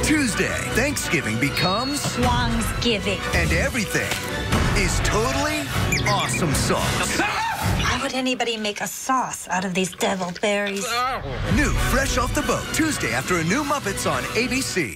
Tuesday, Thanksgiving becomes Huangsgiving. and everything is totally awesome sauce. Why would anybody make a sauce out of these deviled berries? New, fresh off the boat, Tuesday after a new Muppets on ABC.